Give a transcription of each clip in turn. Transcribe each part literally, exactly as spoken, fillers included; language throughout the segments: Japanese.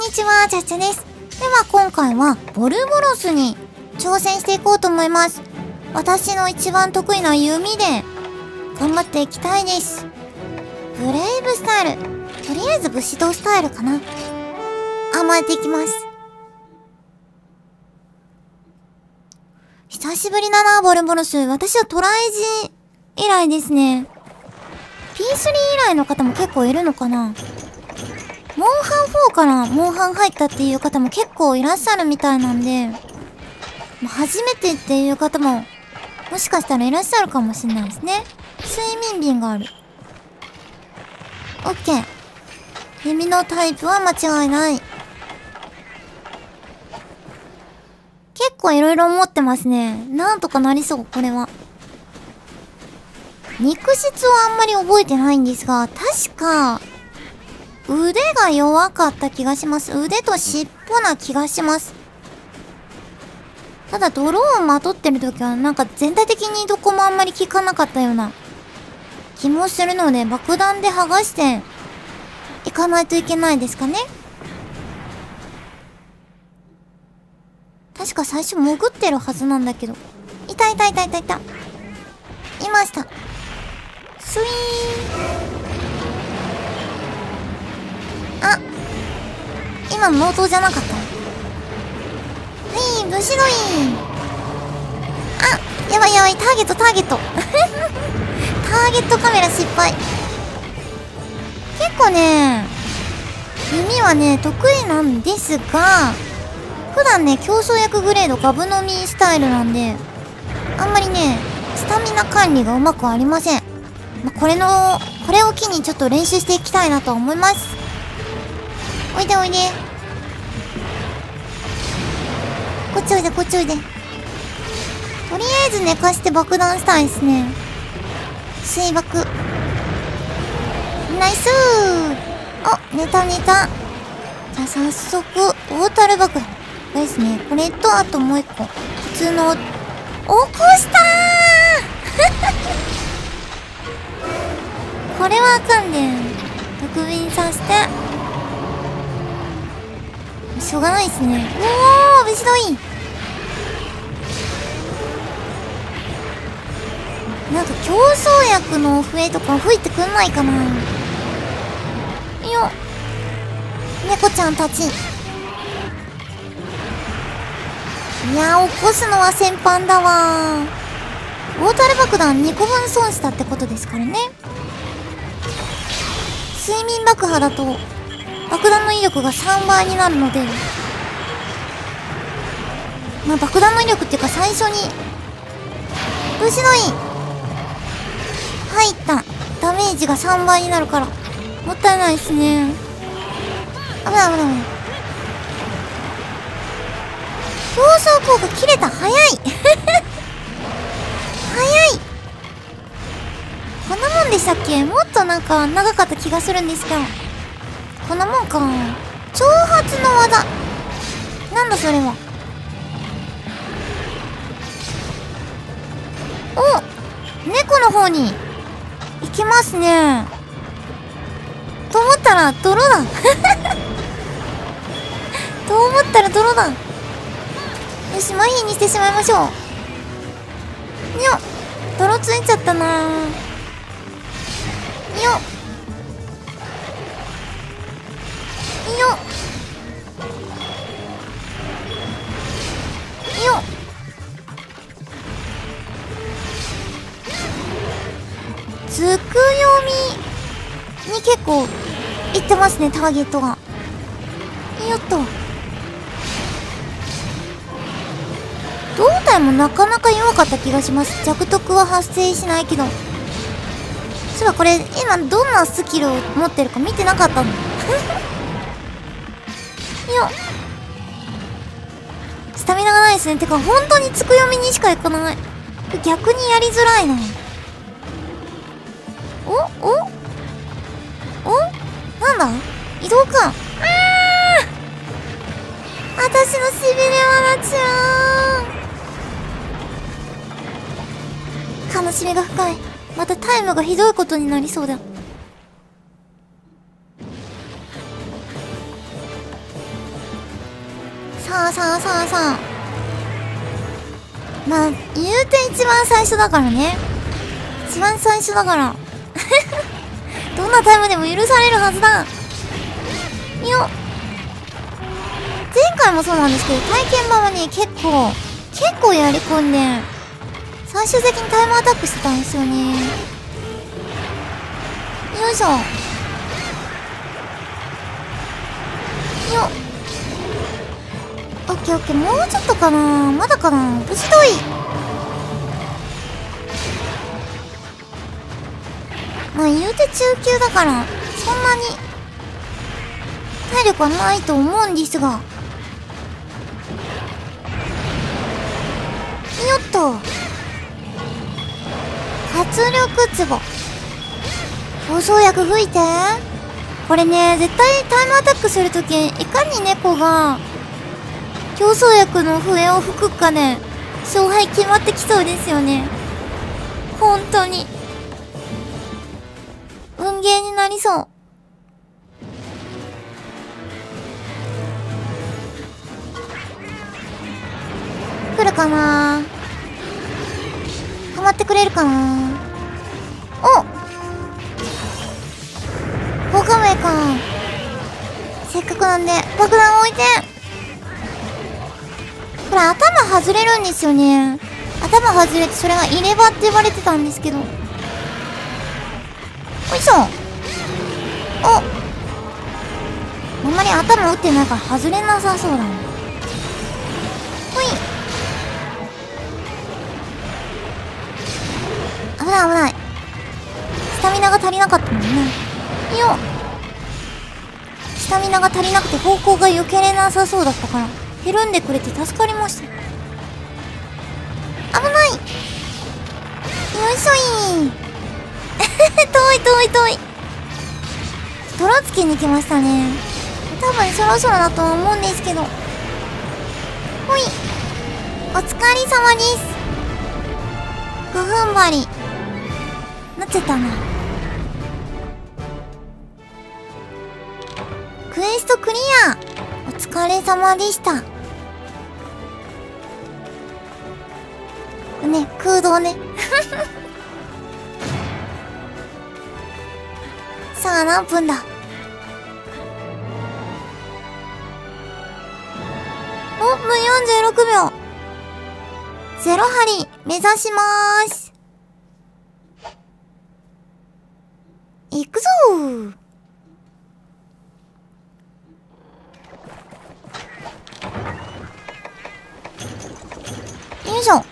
にちは、ちゃっちゃです。では今回はボルボロスに挑戦していこうと思います。私の一番得意な弓で頑張っていきたいです。ブレイブスタイル、とりあえず武士道スタイルかな。甘えていきます。久しぶりだな、ボルボロス。私はトライジ以来ですね。ピースリー 以来の方も結構いるのかな。モンハンフォーからモンハン入ったっていう方も結構いらっしゃるみたいなんで、初めてっていう方ももしかしたらいらっしゃるかもしれないですね。睡眠瓶がある。オッケー。弓のタイプは間違いない。結構いろいろ思ってますね。なんとかなりそう、これは。肉質はあんまり覚えてないんですが、確か、腕が弱かった気がします。腕と尻尾な気がします。ただドローンまとってる時はなんか全体的にどこもあんまり効かなかったような気もするので、爆弾で剥がしていかないといけないですかね。確か最初潜ってるはずなんだけど。いたいたいたいたいた。いました。スイーン。あ、今の納刀じゃなかった。はい、武士のいい。あ、やばいやばい、ターゲットターゲット。ターゲットカメラ失敗。結構ね、弓はね、得意なんですが、普段ね、競争薬グレードガブ飲みスタイルなんで、あんまりね、スタミナ管理がうまくありません。まあ、これの、これを機にちょっと練習していきたいなと思います。おいでおいで。こっちおいでこっちおいで。とりあえず寝かして爆弾したいですね。水爆。ナイスー。お、寝た寝た。じゃあ早速、オータル爆弾。これですね。これと、あともう一個。普通の、起こしたーこれはあかんねん。特便させて。しょうがないっすね。おー、武士道いい。なんか競争薬の笛とか吹いてくんないかな。よっ。猫ちゃんたち。いやー、起こすのは先般だわー。オータル爆弾にこぶん損したってことですからね。睡眠爆破だと爆弾の威力がさんばいになるので、まあ爆弾の威力っていうか最初に武士のい入ったダメージがさんばいになるからもったいないですね。危ない危ない危ない。競争効果切れた。早い早い。こんなもんでしたっけ。もっとなんか長かった気がするんですけど、こんなもんか。挑発の技なんだそれは。お、猫の方に行きますね。と思ったら泥だと思ったら泥だ。よし、麻痺にしてしまいましょう。にょっ、泥ついちゃったなー。よっよっよっ。つくよみに結構いってますね、ターゲットが。よっと。胴体もなかなか弱かった気がします。弱徳は発生しないけど。そうだ、これ今どんなスキルを持ってるか見てなかったのよっ。スタミナがないですね。てか本当につくよみにしかいかない。逆にやりづらいな。おおお、なんだ移動か。あー、私のしびれはなちゃーん。悲しみが深い。またタイムがひどいことになりそうだ。 さあさあさあ。まあ、言うて一番最初だからね。一番最初だから。どんなタイムでも許されるはずだ。よっ。前回もそうなんですけど、体験版はね、結構、結構やり込んで、最終的にタイムアタックしてたんですよね。よいしょ。よっ。オッケーオッケー、もうちょっとかな、まだかな、無事どい。まあ言うて中級だからそんなに体力はないと思うんですが、よっと、活力壺、競争薬吹いて。これね、絶対タイムアタックするとき、いかに猫が競争薬の笛を吹くかね、勝敗決まってきそうですよね。本当に運ゲーになりそう。来るかな、ハマってくれるかな。お、効果名か。せっかくなんで爆弾置いて。これ頭外れるんですよね。頭外れて、それが入れ歯って言われてたんですけど。よいしょ。お、あんまり頭打ってないから外れなさそうだね。ほい。危ない危ない。スタミナが足りなかったもんね。よっ。スタミナが足りなくて方向が避けれなさそうだったから、ひるんでくれて助かりました。危ない。よいしょいー。遠い遠い遠い。泥つけに来ましたね。多分そろそろだと思うんですけど。ほい。お疲れ様です。ごふんばり。なっちゃったな。クエストクリア。お疲れ様でした。ね、空洞ね。さあ何分だ。おっぷんよんじゅうろくびょう。ゼロ針目指しまーす。いくぞー。よいしょ。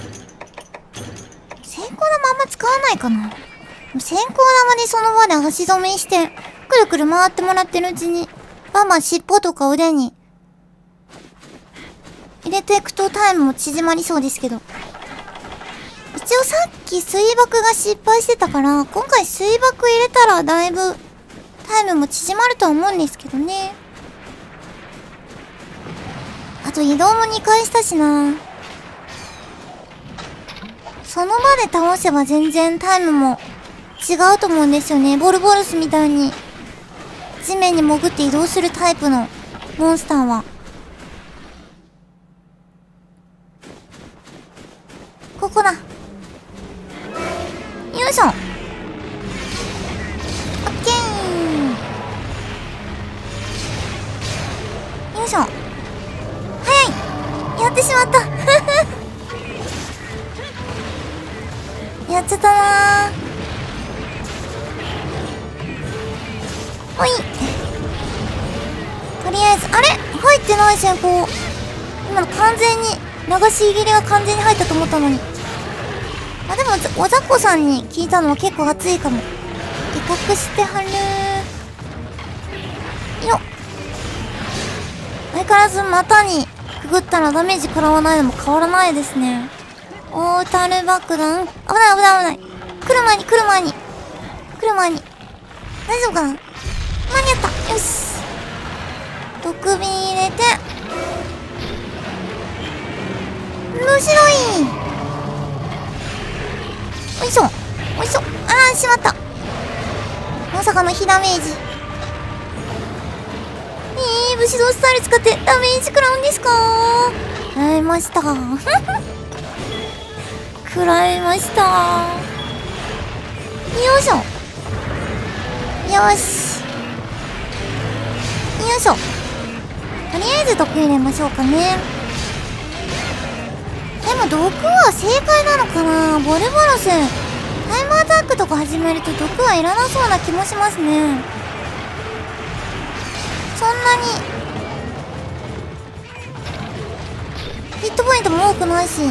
先行玉あんま使わないかな。先行玉でその場で足止めして、くるくる回ってもらってるうちに、バンバン尻尾とか腕に入れていくとタイムも縮まりそうですけど。一応さっき水爆が失敗してたから、今回水爆入れたらだいぶタイムも縮まるとは思うんですけどね。あと移動もにかいしたしな。その場で倒せば全然タイムも違うと思うんですよね。ボルボルスみたいに地面に潜って移動するタイプのモンスターは。ここだ。よいしょ。オッケー。よいしょ。早い。やってしまった。やっちゃったなー。ほい。とりあえず、あれ入ってない先行。今の完全に、流し切りが完全に入ったと思ったのに。あ、でも、おざこさんに聞いたのは結構熱いかも。威嚇してはるー。よっ。相変わらず股にくぐったらダメージ食らわないのも変わらないですね。オータル爆弾。危ない危ない危ない。来る前に来る前に。来る前に。大丈夫かな。間に合った。よし。毒瓶入れて。面白い。おいしょ。おいしょ。あー、しまった。まさかの火ダメージ。えー、 ー、武士道スタイル使ってダメージ食らうんですか？食らいました。食らいました。よいしょ。よし。よいしょ。とりあえず毒入れましょうかね。でも毒は正解なのかな？ボルボロス。タイムアタックとか始めると毒はいらなそうな気もしますね。そんなにヒットポイントも多くないし、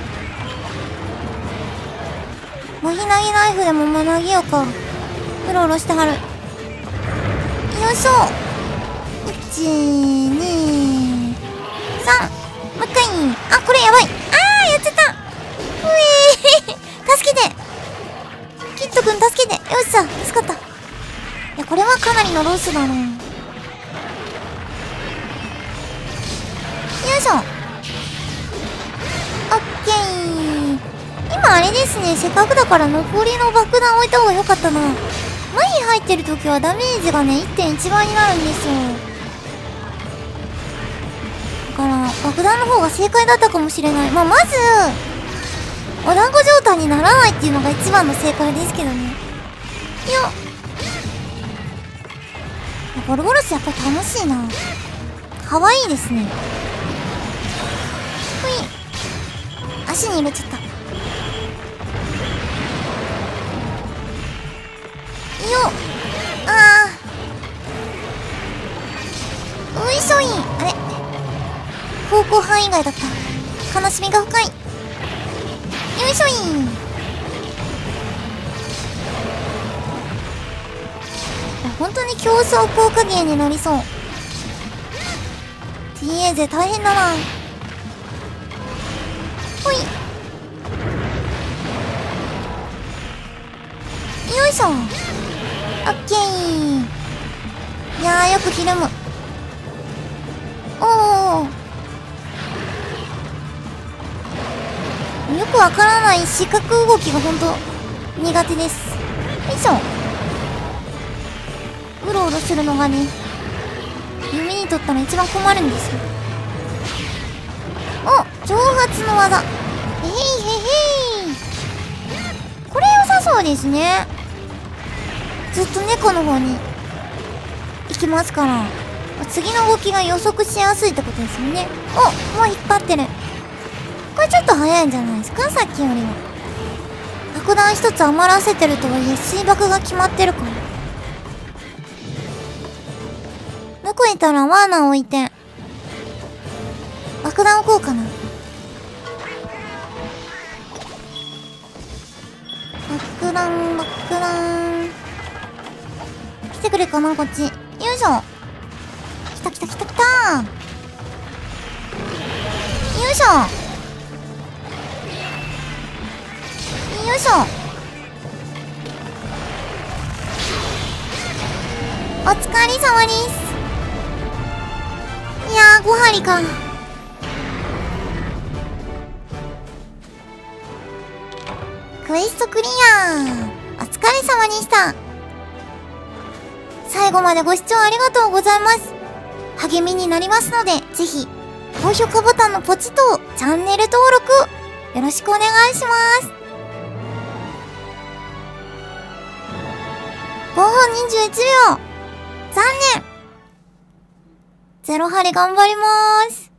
マヒナギナイフでもまなぎようか。うろうろしてはる。よいしょ。いち、に、さん。もう一回。あ、これやばい。あー、やっちゃった。うえー助けて。キットくん助けて。よっしゃ、助かった。いや、これはかなりのロスだな。よいしょ。オッケー。今あれですね、せっかくだから残りの爆弾置いた方がよかったな。麻痺入ってる時はダメージがね いってんいち 倍になるんですよ。だから爆弾の方が正解だったかもしれない。まあまずお団子状態にならないっていうのが一番の正解ですけどね。よっ、ボルボロスやっぱり楽しいな。かわいいですね。ほい、足に入れちゃった。よっ、あー、ういしょい。あれ、方向範囲外だった。悲しみが深い。よいしょい。本当に競争効果芸になりそう。 ティーエー 勢大変だな。ほい、よいしょ。オッケー。いやー、よくひるむ。おお、よくわからない四角動きがほんと苦手です。よいしょ。うろうろするのがね、弓にとったら一番困るんですよ。お、蒸発の技。へいへいへい。これ良さそうですね。ずっと猫の方に行きますから、次の動きが予測しやすいってことですよね。お、もう引っ張ってる。これちょっと早いんじゃないですか、さっきよりは。爆弾一つ余らせてるとはいえ水爆が決まってるから。どこいたらワーナー置いて爆弾置こうかな。爆弾爆弾来てくれかな、こっち。よいしょ。来た来た来た来た。よいしょよいしょ。お疲れ様です。いやー、ご針か。クエストクリア。お疲れ様でした。最後までご視聴ありがとうございます。励みになりますので、ぜひ高評価ボタンのポチとチャンネル登録よろしくお願いします。ごふんにじゅういちびょう。残念。ゼロ針頑張りまーす。